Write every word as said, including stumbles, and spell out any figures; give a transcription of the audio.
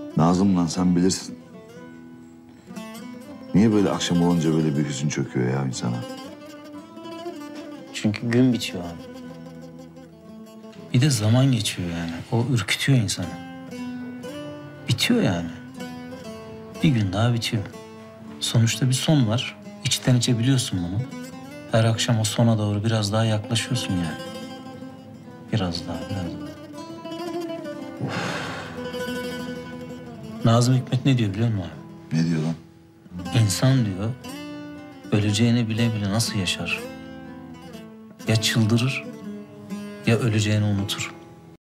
Nazım lan sen bilirsin. Niye böyle akşam olunca böyle bir hüzün çöküyor ya insana? Çünkü gün bitiyor abi. Bir de zaman geçiyor yani. O ürkütüyor insanı. Bitiyor yani. Bir gün daha bitiyor. Sonuçta bir son var. İçten içe biliyorsun bunu. Her akşam o sona doğru biraz daha yaklaşıyorsun yani. Biraz daha, biraz daha. Of. Nazım Hikmet ne diyor biliyor musun abi? Ne diyor lan? İnsan diyor, öleceğini bile bile nasıl yaşar? Ya çıldırır, ya öleceğini unutur.